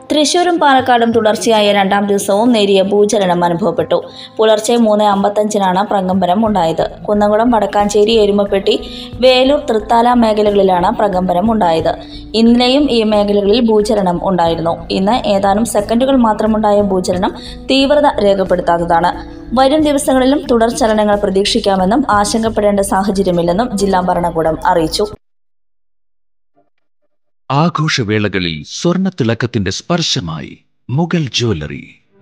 തൃശൂരും പാലക്കാടും തുടർച്ചയായ രണ്ടാം ദിവസവും നേരിയ ഭൂചലനം അനുഭവപ്പെട്ടു. പുലർച്ചെ 3:55 പ്രകമ്പനം ഉണ്ടായത്. കുന്നംകുളം, വടക്കാഞ്ചേരി, എരുമപ്പെട്ടി, വേലൂർ, തൃത്താല മേഖലകളിലാണ് പ്രകമ്പനം ഉണ്ടായത്. ഇന്നലെയും ഈ മേഖലകളിൽ ഭൂചലനം ഉണ്ടായിരുന്നു. ഇന്ന് ഏതാനും സെക്കൻഡുകൾ മാത്രമുണ്ടായ ഭൂചലനം തീവ്രത രേഖപ്പെടുത്താത്തതാണ്. വരും ദിവസങ്ങളിലും തുടർ ചലനങ്ങൾ പ്രതീക്ഷിക്കാമെന്നും ആശങ്കപ്പെടേണ്ട സാഹചര്യമില്ലെന്നും ജില്ലാ ഭരണകൂടം അറിയിച്ചു. ആഘോഷവേളകളിൽ സ്വർണ്ണത്തിളക്കത്തിന്റെ സ്പർശമായി മുഗൾ ജ്വല്ലറി.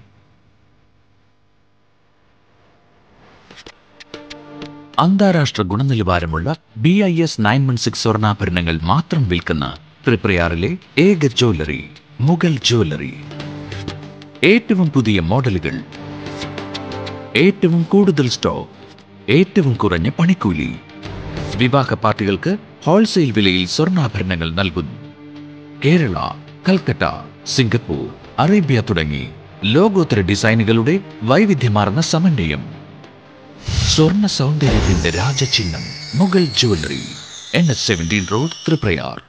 അന്താരാഷ്ട്ര ഗുണനിലവാരമുള്ള BIS 916 സ്വർണ്ണാഭരണങ്ങൾ മാത്രം വിൽക്കുന്ന തൃപ്രയാറിലെ ഏക ജ്വല്ലറി മുഗൾ ജ്വല്ലറി. ഏറ്റവും പുതിയ മോഡലുകൾ, ഏറ്റവും കൂടുതൽ സ്റ്റോക്ക്, ഏറ്റവും കുറഞ്ഞ പണിക്കൂലി. വിവാഹ പാർട്ടികൾക്ക് ഹോൾസെയിൽ വിലയിൽ സ്വർണ്ണാഭരണങ്ങൾ നൽകുന്നു. കേരള, കൽക്കട്ട, സിംഗപ്പൂർ, അറേബ്യ തുടങ്ങി ലോകോത്തര ഡിസൈനുകളുടെ വൈവിധ്യമാർന്ന സമന്വയം. സ്വർണ്ണ സൗന്ദര്യത്തിന്റെ രാജചിഹ്നം Mughal jewellery, NH 17 road, Triprayar.